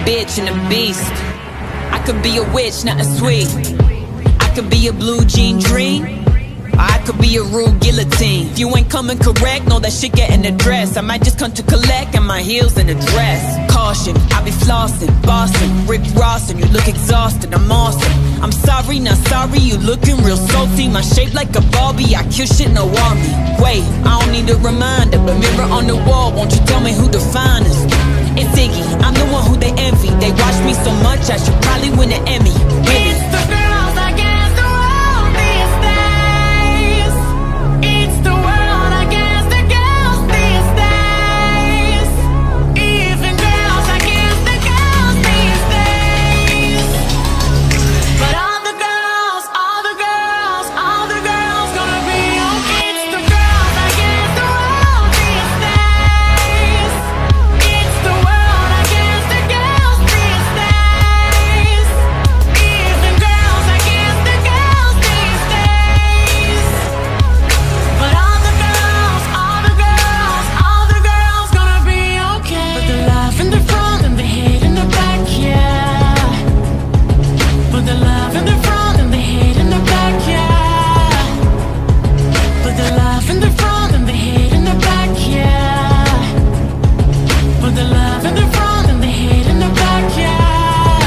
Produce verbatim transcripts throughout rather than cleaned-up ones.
bitch and a beast. I could be a witch, nothing sweet. I could be a blue jean dream, I could be a rude guillotine. If you ain't coming correct, know that shit getting addressed. I might just come to collect and my heels in a dress. Caution, I be flossing, bossing, Rick Ross, and you look exhausted, I'm awesome. I'm sorry, not sorry, you looking real salty. My shape like a Barbie, I kill shit, no army. Wait, I don't need a reminder, but mirror on the wall, won't you tell me who the finest? It's Iggy, I'm the one who they envy. They watch me so much, I should probably win an Emmy. Really. It's the girls against the world these days. It's the world against the girls these days. Even girls against the girls these days. But all the girls, all the girls, all the girls gonna be okay. It's the girls against the world these days. It's the world against the girls these days. Even girls against the girls these days. But all the girls, all the girls, all the girls gonna be okay. Put the love in the front and the hate in the back, yeah. Put the love in the front and the hate in the back, yeah. Put the love in the front and the hate in the back, yeah. Put the love in the front and the hate in the back, yeah.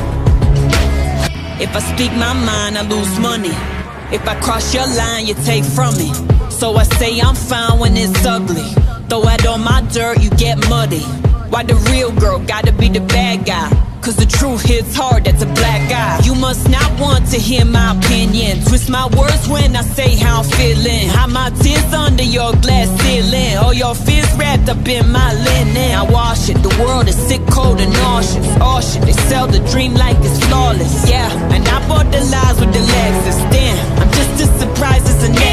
If I speak my mind, I lose money. If I cross your line, you take from me. So I say I'm fine when it's ugly. Throw out all my dirt, you get muddy. Why the real girl gotta be the bad guy? Cause the truth hits hard, that's a black guy. You must not want to hear my opinion. Twist my words when I say how I'm feeling. Hide my tears under your glass ceiling. All your fears wrapped up in my linen. I wash it, the world is sick, cold and nauseous. All shit, they sell the dream like it's flawless. Yeah, and I bought the lies with the Lexus. Damn, I'm just as surprised as the next.